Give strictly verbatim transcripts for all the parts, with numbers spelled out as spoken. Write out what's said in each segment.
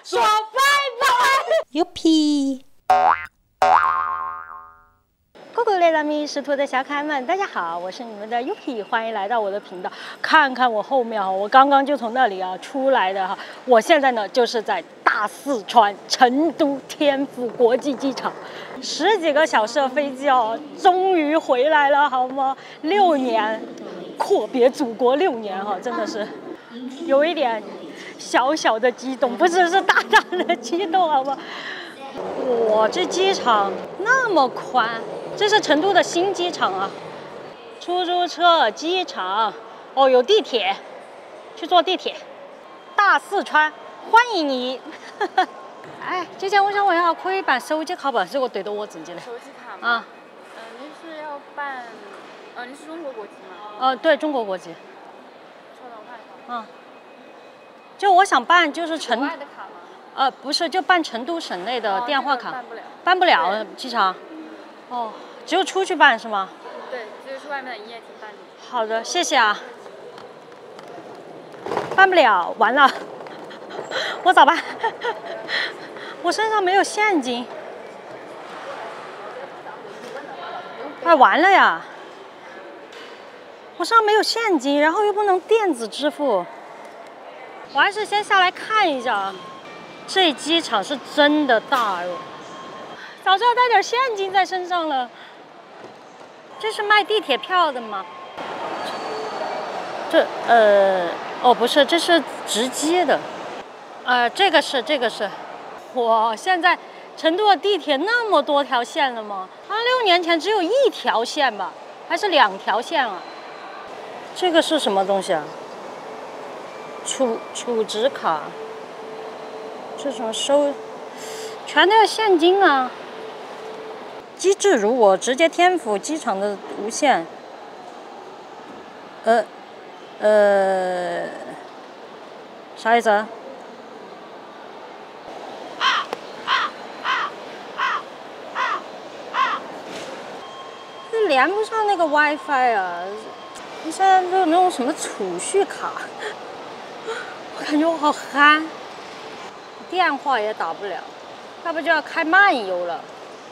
说拜拜。Yupi。酷酷雷达咪识图的小可爱们，大家好，我是你们的 Yupi， 欢迎来到我的频道。看看我后面哈，我刚刚就从那里啊出来的哈，我现在呢就是在大四川成都天府国际机场，十几个小时的飞机哦，终于回来了，好吗？六年，阔别祖国六年哈，真的是有一点小小的激动，不是是大大的激动，好吗？哇，这机场那么宽。这是成都的新机场啊，出租车、机场，哦，有地铁，去坐地铁。大四川，欢迎你！哎，姐姐，我想问一下，可以办手机卡不？这个对着我自己的。 手机卡吗？ 啊。 嗯、呃，你是要办？呃，你是中国国籍吗？ 呃，对，中国国籍。 稍等，我看一下。 嗯。就我想办，就是成。 国外的卡吗？ 呃，不是，就办成都省内的电话卡。 哦、办不了。 办不了，机场。哦，只有出去办是吗？ 对，只有去外面的营业厅办理。 好的，谢谢啊。办不了，完了，我咋办？我身上没有现金。哎，完了呀！我身上没有现金，然后又不能电子支付。我还是先下来看一下啊。这机场是真的大哟。早知道带点现金在身上了。这是卖地铁票的吗？这呃哦不是，这是直接的。呃，这个是这个是。哇，现在成都的地铁那么多条线了吗？好像六年前只有一条线吧，还是两条线啊？这个是什么东西啊？储储值卡。这种收，全都要现金啊。机制如我，直接天府机场的无线。呃，呃，啥意思啊？这连不上那个 WiFi 啊！你现在就那种什么储蓄卡，我感觉我好憨，电话也打不了，要不就要开漫游了。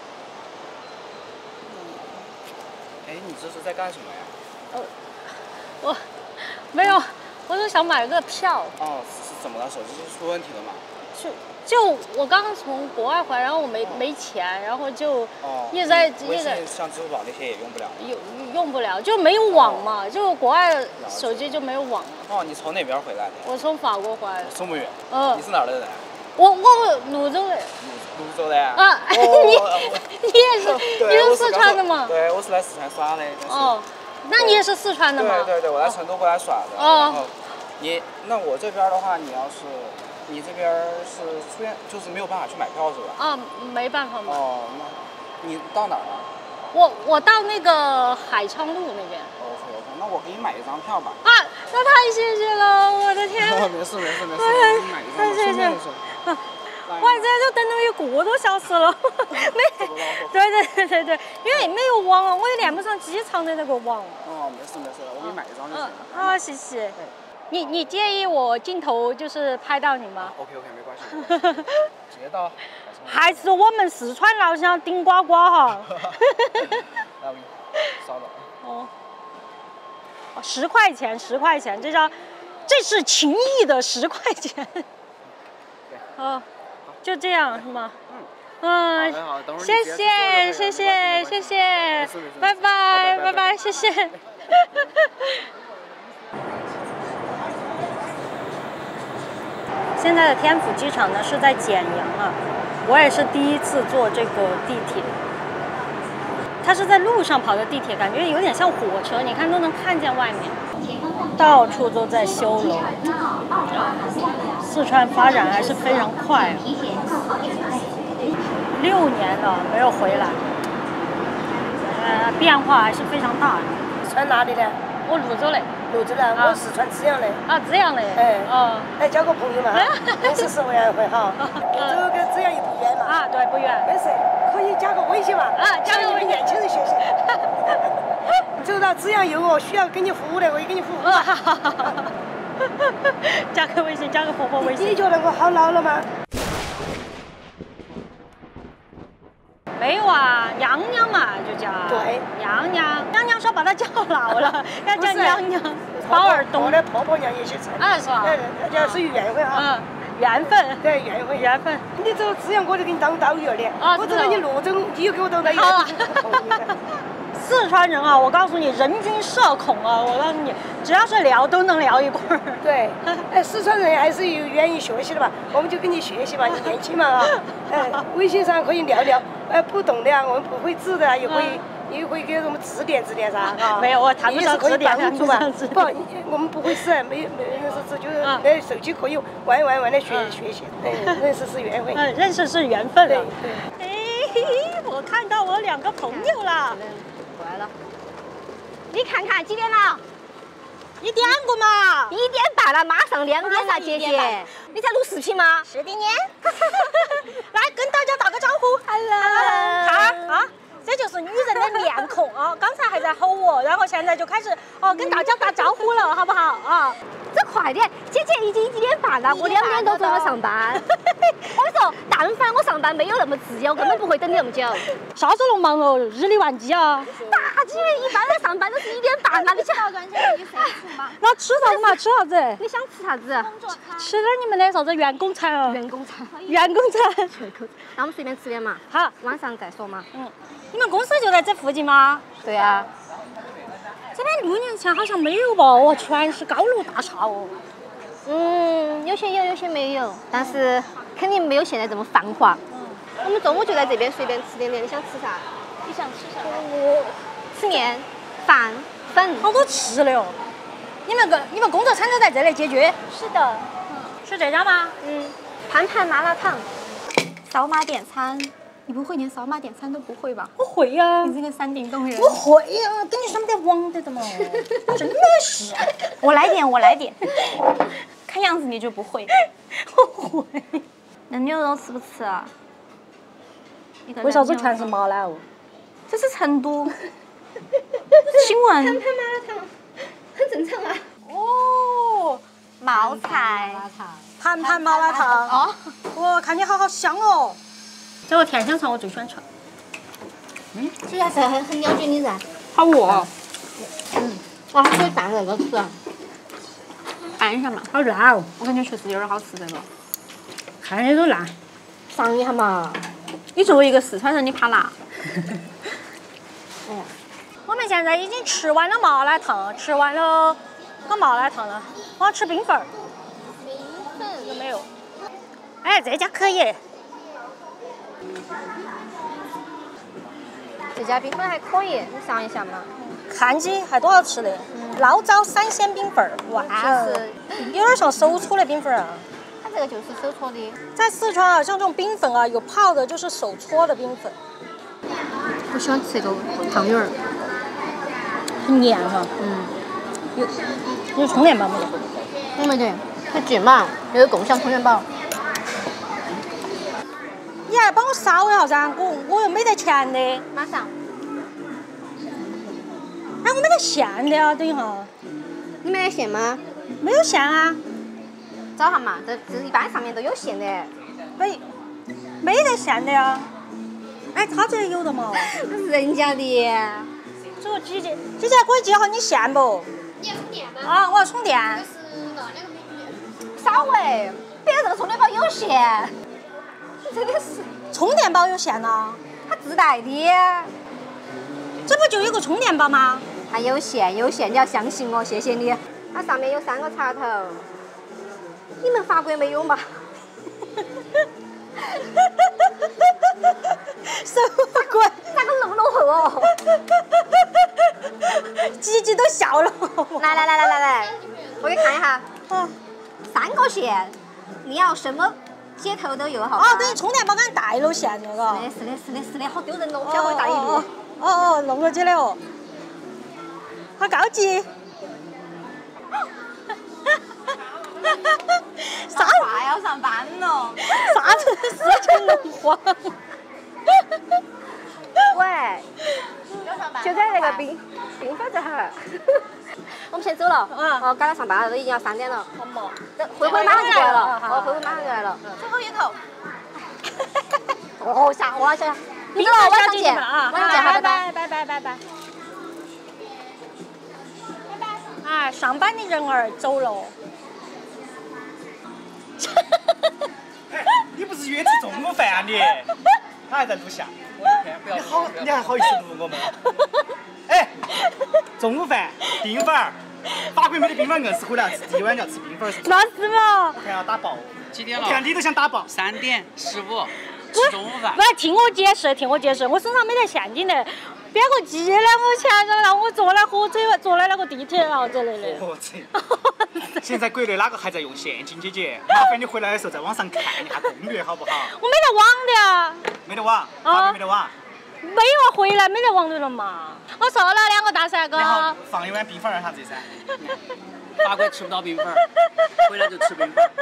哎，你这是在干什么呀？ 哦，我没有，我是想买个票。 哦，是怎么了？手机是出问题了吗？ 就就我刚刚从国外回来，然后我没、哦、没钱，然后就一直在一直微信像支付宝那些也用不了。 用用不了，就没有网嘛，哦、就国外手机就没有网。 哦，你从哪边回来的？ 我从法国回来的。 这么远？ 嗯、呃。 你是哪儿的人？ 我我泸州的。 泸州的呀？ 啊，你你也是，你是四川的吗？ 对，我是来四川耍的。 哦，那你也是四川的吗？ 对对对，我来成都过来耍的。 哦。 然后你那我这边的话，你要是你这边是出现就是没有办法去买票是吧？ 啊，没办法买。 哦，那你到哪儿了？ 我我到那个海昌路那边。 OK OK， 那我给你买一张票吧。 啊，那太谢谢了，我的天！ 没事没事没事，我给你买一张。 太谢谢。哇，这就等了有个多小时了，没，对对对对对，因为没有网啊，我也连不上机场的那个网。 哦，没事没事，我给你买一张就行了。 啊，谢谢。你你介意我镜头就是拍到你吗 ？OK OK， 没关系。直接到。 还是我们四川老乡顶呱呱哈。 来，我给你稍等。 哦。十块钱，十块钱，这叫，这是情谊的十块钱。哦。就这样是吗？嗯，嗯，谢谢谢谢谢谢，拜拜拜拜，谢谢。现在的天府机场呢是在简阳啊，我也是第一次坐这个地铁。它是在路上跑的地铁，感觉有点像火车，你看都能看见外面，到处都在修楼。四川发展还是非常快啊。六年了没有回来，呃，变化还是非常大的。 四川哪里的？ 我泸州的。 泸州的，我四川资阳的。 啊，资阳的。 哎。 哦。 来交个朋友嘛，认识十回会好。泸州跟资阳也不远嘛。 啊，对，不远。 没事，可以加个微信嘛。 啊，加个微信。 年轻人学习。走到资阳有我需要给你服务的，我也给你服务。 加个微信，加个婆婆微信。 你觉得我好老了吗？ 没有啊，娘娘嘛就叫。 对， 娘娘，娘娘说把她叫老了，要叫不是娘娘。包尔东我的婆婆娘也姓陈。 啊，是吧？ 对，人家是缘分啊。 嗯，缘分。 对，缘分。 缘分。 你走资阳，我就给你当导游的。 啊， 我走到你泸州，你又给我当导游。 好啊。四川人啊，我告诉你，人均社恐啊！我告诉你，只要是聊都能聊一会儿。 对，哎，四川人还是有愿意学习的嘛，我们就跟你学习嘛，你年轻嘛啊，哎，微信上可以聊聊，哎，不懂的啊，我们不会字的啊，也会也会给我们指点指点噻啊。 没有，我谈不上指点， 帮助嘛。不，我们不会字，没没认识字，就是哎，手机可以玩玩玩的学学习，哎，认识是缘分。 嗯，认识是缘分。 对对。 哎，我看到我两个朋友了。 过来了，你看看几点了？ 一点过嘛？ 一点半了，马上两点了，姐姐。你在录视频吗？ 是的呢。来跟大家打个招呼。Hello。看啊，这就是女人的面孔啊！刚才还在吼我，然后现在就开始哦跟大家打招呼了，好不好啊？ 这快点，姐姐已经一点半了，我两点多钟要上班。我跟你说，但凡我上班没有那么自由，根本不会等你那么久。 啥时候能忙哦？日理万机啊！ 大姐一般来上班都是一点半了，你想？ 那吃啥子嘛？吃啥子？ 你想吃啥子？ 吃点你们的啥子员工餐啊？ 员工餐。 员工餐。 那我们随便吃点嘛。 好， 晚上再说嘛。 嗯。你们公司就在这附近吗？ 对啊。 这边六年前好像没有吧？哦，全是高楼大厦哦。 嗯，有些有，有些没有，但是肯定没有现在这么繁华。嗯。我们中午就在这边随便吃点点，你想吃啥？ 你想吃啥？ 我吃面、饭、粉。 好多吃的哦。你们个你们工作餐都在这里解决？ 是的。 嗯。是这家吗？ 嗯。盼盼麻辣烫。 扫码点餐。你不会连扫码点餐都不会吧？ 我会呀、啊， 你这个山顶洞人。 我会呀、啊，跟你上不得网的的嘛，真的是。 我来点，我来点。看样子你就不会。 我会。 那牛肉吃不吃啊？ 为啥子全是麻辣哦？ 这是成都。请问。 盼盼麻辣烫，很正常啊。 哦，冒菜。 盼盼麻辣烫。 哦。 我看你好好香哦。这个甜香肠我最喜欢吃。 嗯，主要是很很了解你噻。 好哦。 嗯。哇，可以拌那个吃。 拌一下嘛。 好辣哦！ 我感觉确实有点好吃这个。 看着都辣。 尝一下嘛。 你作为一个四川人，你怕辣？ 嗯。我们现在已经吃完了麻辣烫，吃完了个麻辣烫了，我要吃冰粉儿。 冰粉有没有？哎，这家可以。 这家冰粉还可以，你尝一下嘛。 看起还多好吃的，醪糟三鲜冰粉儿，哇， 是有点像手搓的冰粉儿啊。 它这个就是手搓的。 在四川啊，像这种冰粉啊，有泡的就是手搓的冰粉。 我喜欢吃这个汤圆儿， 很黏哈。 嗯。 有有充电宝没得？ 我没得，很近嘛，有共享充电宝。 你还帮我扫一下噻，我我又没得钱的。 马上。 哎，我没得线的啊，等一下。 你没得线吗？ 没有线啊。 找下嘛，这这一般上面都有线的。 没，没得线的呀。哎，他这有的嘛。 那是人家的。 这个姐姐，姐姐可以接好你线不？ 你要充电吗？ 啊，我要充电。 就是那两个美女。稍微，别人这个充电宝有线。真的是。 充电宝有线呢？ 它自带的。 这不就有个充电宝吗？ 它有线，有线，你要相信我，谢谢你。它上面有三个插头。你们法国没有吗？ 什么鬼？ 咋个那么落后哦？ 吉吉都笑了。 来来来来来来，我给你看一下。 嗯。 三个线，你要什么接头都有，好吧？ 哦，等于充电宝刚带了线那个。 是的，是的，是的，是的，好丢人哦，不要回大一路。 哦哦，弄过去了哦。好高级。 啥话要上班了？ 啥子四川龙皇？ 喂，就在那个冰冰粉这哈。我们先走了， 嗯， 哦，赶到上班了，都已经要三点了。 好嘛， 慧慧马上就来了，哦，慧慧马上就来了。 最后一口。 哦，下我下， 平好了， 晚上见小姐姐们啊， 晚上见拜拜拜拜拜拜拜。啊，上班的人儿走了。 哎，你不是约吃中午饭啊你？他还在录像。你好，你还好意思录我们？哎，中午饭冰粉儿，法国没得冰粉硬是回来吃第一碗就要吃冰粉儿是不是？ 那是嘛？ 我看要打爆。 几点了？ 我看你都想打爆。 三点十五，吃中午饭。 不，听我解释，听我解释，我身上没得现金的，编个记两个钱，让我坐来火车，坐来那个地铁啊之类的。 我操！现在国内哪个还在用现金，姐姐？麻烦你回来的时候在网上看一下攻略好不好？ 我没得网的啊。 没得网，法国没得网。 没有啊，回来没得网的了嘛。我说了两个大帅哥。 然后放一碗冰粉儿啥子噻？ 法国吃不到冰粉儿，回来就吃冰粉儿。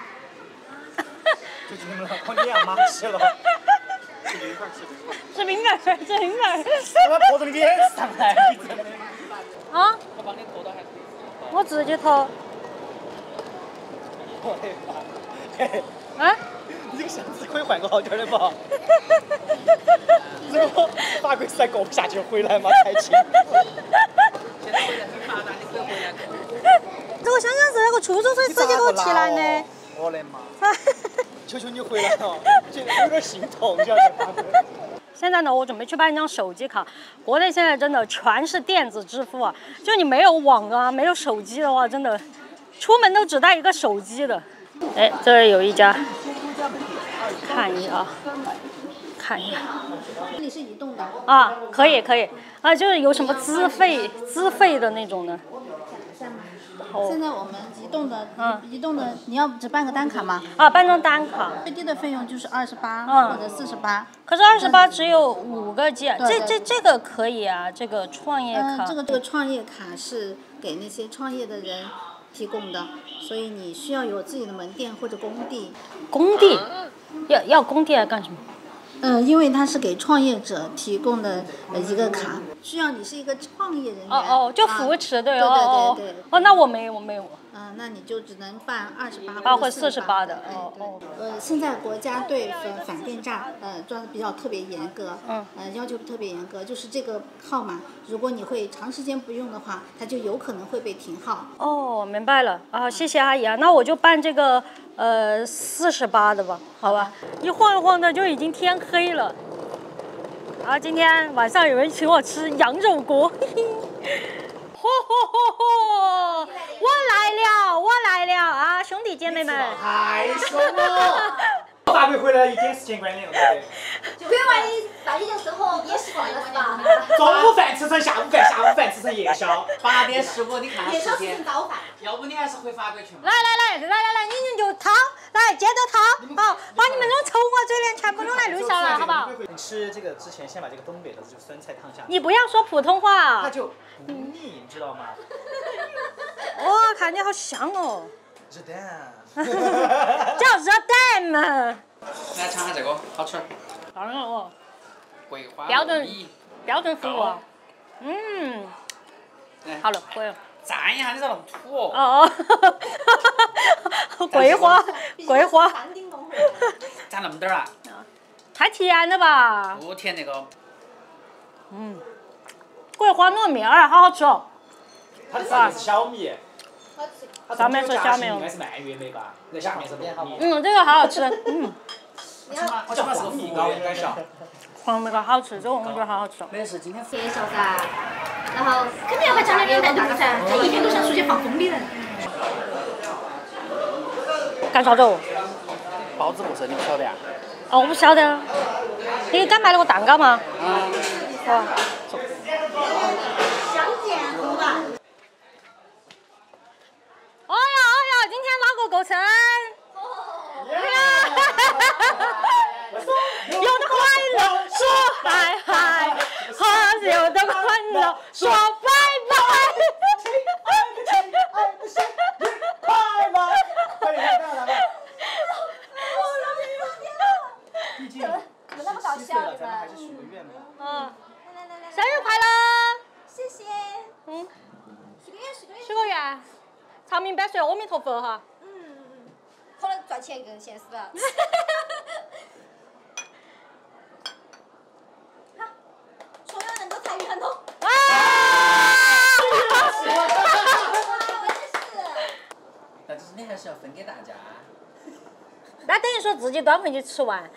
就你们我脸要麻起了。吃冰粉儿，吃冰粉儿。 吃冰粉儿，吃冰粉儿。 我把泼到你脸上来，你真的。 啊？ 我帮你拖到还是？ 我自己拖。 我的妈！嘿， 啊？ 你这个箱子可以换个好点的嘛？如果法国实在过不下去回来嘛，太轻。 现在回来很发达，你可以回来过。 这个想想是那个出租车司机给我提来的。 我的妈！求求你回来了，觉得有点心痛，晓得法国。 现在呢，我准备去办一张手机卡。国内现在真的全是电子支付啊，就你没有网啊，没有手机的话，真的出门都只带一个手机的。哎，这儿有一家，看一下啊，看一下。 这里是移动的。 啊，可以可以啊，就是有什么资费资费的那种的。 现在我们移动的， 嗯移动的，你要只办个单卡吗？ 啊，办张单卡。 最低的费用就是二十八嗯或者四十八。 可是二十八只有五个 G，这对对这这个可以啊，这个创业嗯， 卡。 这个这个创业卡是给那些创业的人提供的，所以你需要有自己的门店或者工地。 工地，要要工地来干什么？ 嗯，因为它是给创业者提供的呃一个卡，需要你是一个创业人员。 哦哦，就扶持啊、 对对哦对对对。 哦，那我没有我没有。 嗯，那你就只能办二十八啊或或者四十八的哎哦哦对。呃，现在国家对反反电诈呃抓的比较特别严格， 嗯， 呃要求特别严格，就是这个号码，如果你会长时间不用的话，它就有可能会被停号。 哦，明白了啊，谢谢阿姨啊，那我就办这个呃四十八的吧，好吧，一晃一晃的就已经天黑了。啊，今天晚上有人请我吃羊肉锅，嘿嘿，嚯嚯嚯嚯，我来了，我来了啊，兄弟姐妹们。 太爽了！法国回来一点时间观念了，对不对？ 就别万一大一的时候也习惯了是吧？ 中午饭吃成下午饭，下午饭吃成夜宵。 八点十五，你看时间。 早饭。 要不你还是回法国去嘛？ 来来来来来来，你们就掏，来接着掏，好，把你们那种丑话嘴脸全部都来录下来，好不好？ 你吃这个之前先把这个东北的这个酸菜烫下。 你不要说普通话， 它就不腻，你知道吗？ 哇，看你好香哦， 热蛋。 叫热蛋嘛。 来尝下这个，好吃。 当然哦， 桂花标准米。 标准服务啊。嗯，好了，可以了。 蘸一下，你咋那么土哦？ 哦哦，桂花，桂花， 蘸那么点儿啊？ 太甜了吧？ 不甜那个。 嗯，桂花糯米儿好好吃哦。 它的上面是小米。 上面是小米应该是蔓越莓吧？那下面是糯米。 嗯，这个好好吃。嗯， 我起码我起码是个米糕，应该是。 黄米糕好吃，这个我觉得好好吃。 没事，今天。 介绍噻，然后肯定要和家里人带动噻，他一天都想出去放风的人。 干啥子哦？ 包子不是你不晓得啊？ 哦，我不晓得。你敢买那个蛋糕吗？ 嗯。 好。 相见恨晚。 哦呀哦呀，今天哪个够称？有的快乐说嗨嗨，和有的快乐说拜拜。 快乐，快点来来来。毕竟七岁了，咱们还是许个愿吧。 嗯，生日快乐！ 谢谢。 嗯， 许个愿，许个愿。 许个愿，长命百岁，阿弥陀佛哈。 嗯嗯嗯，可能赚钱更现实了。 很痛。 啊！ 但是你还是要分给大家。 那等于说自己端回去吃完。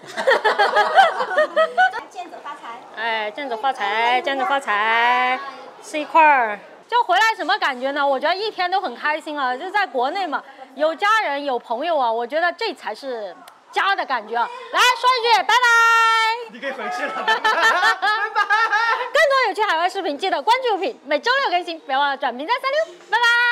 见着发财。 哎，见着发财，见着发财，吃一块儿。就回来什么感觉呢？我觉得一天都很开心啊，就在国内嘛，有家人有朋友啊，我觉得这才是家的感觉啊。来说一句，拜拜。 你可以回去了。拜拜。 更多有趣海外视频，记得关注优品，每周六更新，别忘了转评赞三六，拜拜。